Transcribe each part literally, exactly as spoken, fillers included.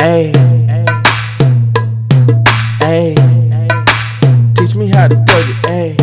Ayy, ayy, teach me how to Doug it, ayy.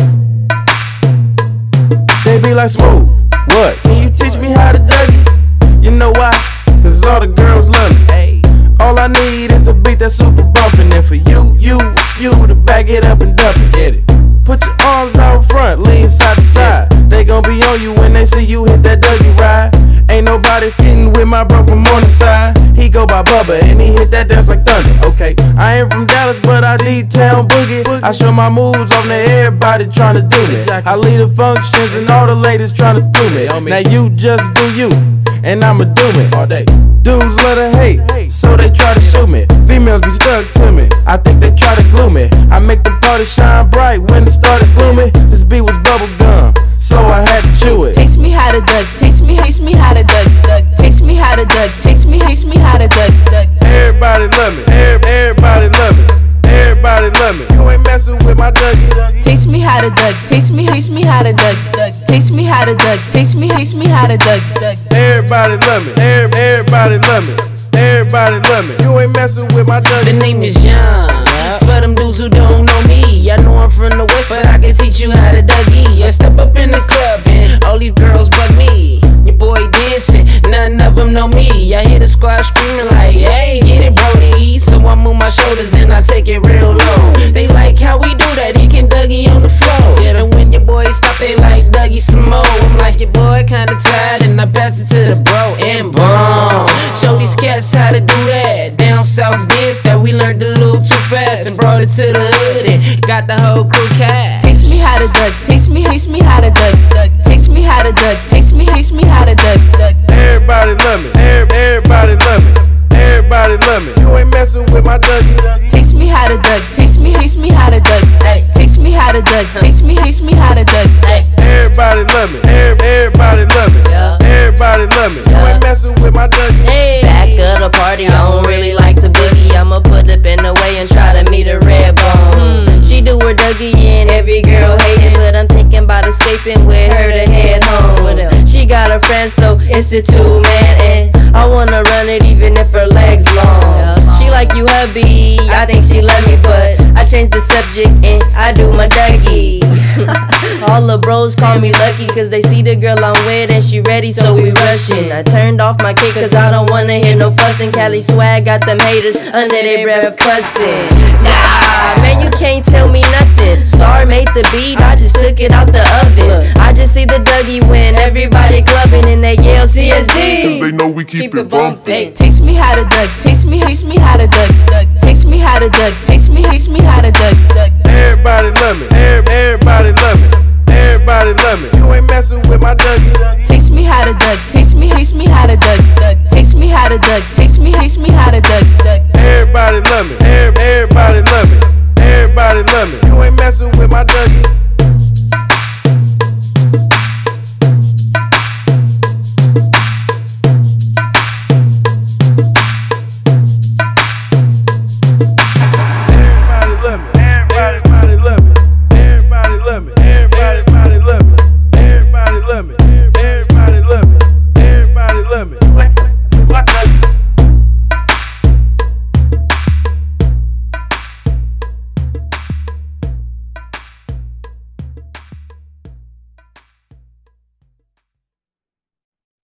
They be like, Smooth, what? Can you teach me how to Doug it? You know why? Cause all the girls love me. All I need is a beat that's super bumpin'. And for you, you, you to back it up and dump it. Get it. Put your arms out front, lean side to side. They gon' be on you when they see you hit that Dougie ride. Ain't nobody fitting with my bro from on the side. He go by Bubba and he hit that dance like thunder. Okay, I ain't from Dallas, but I D-Town boogie. I show my moves on to everybody tryna do me. I lead the functions and all the ladies tryna do me. Now you just do you, and I'ma do me all day. Dudes love to hate, so they try to shoot me. Females be stuck to me, I think they try to glue me. I make the party shine bright when it started gloomy. This beat was bubble gum, so I had to chew it. Taste me how to Doug, taste me, taste me how to Doug, Doug. Taste me how to Doug, taste me, taste me how to Doug, Doug. Everybody love me, everybody love me, everybody love me. You ain't messing with my Dougie. Taste me how to Doug, taste me, taste me how to Doug, Doug. Taste me how to Doug, taste me, taste me how to Doug, Doug. Everybody love me, everybody love me, everybody love me. You ain't messing with my Dougie. The name is John. For them dudes who don't know me, I know I'm from the West, but I can teach you how to Dougie. I step up in the club and all these girls bug me. Your boy dancing, none of them know me. I hear the squad screaming like, hey, get it, Brody. So I move my shoulders and I take it real low. They like how we do that, he can Dougie on the floor. Yeah, and when your boys stop, they like Dougie some more. I'm like, your boy kinda tired, and I pass it to the bro and boom. Show these cats how to do that. Down south dance that we learned a little too fast and brought it to the hood and got the whole crew cat. Taste me how to Doug, taste me, taste me how to Doug, Doug. Taste me how to Doug, taste me, taste me how to Doug, Doug. Everybody love me, everybody love me, everybody love me. You ain't messing with my Dougie. Taste me how to Doug, taste me, taste me how to Doug, ay. Taste me how to Doug, taste me, taste me how to Doug, ay. Everybody love me, everybody love me, everybody love me. You ain't messing with my Dougie. Hey. Back of the party, I don't really like to boogie. I'ma put up in the way and try to meet a red bone. Mm. She do her Dougie and every girl hating, but I'm thinking about escaping with her to head home. She got a friend, so it's a two-man, and I wanna run it even if her legs long. She like you hubby, I think she love me, but I changed the subject and I do my Dougie. All the bros call me lucky cause they see the girl I'm with and she ready, so we rushin'. I turned off my kick cause I don't wanna hear no fussin'. Cali swag got them haters under their breath cussin'. Nah, man, you can't tell me nothing. Star made the beat, I just took it out the oven. I just see the Dougie win, everybody clubbing and they yell C S D. Cause they know we keep, keep it bumpin'. Taste me how to Doug, taste me, taste me how to Doug, Doug. Taste me how to Doug, taste me, taste me how to Doug, Doug. Everybody love me, everybody love me, everybody love me. You ain't messing with my Dougie. Taste me how to Doug, taste me, taste me how to Doug, Doug. Taste me how to Doug, taste me, taste me how to Doug, Doug. Everybody love me, everybody love me, everybody love me. You ain't messing with my Dougie.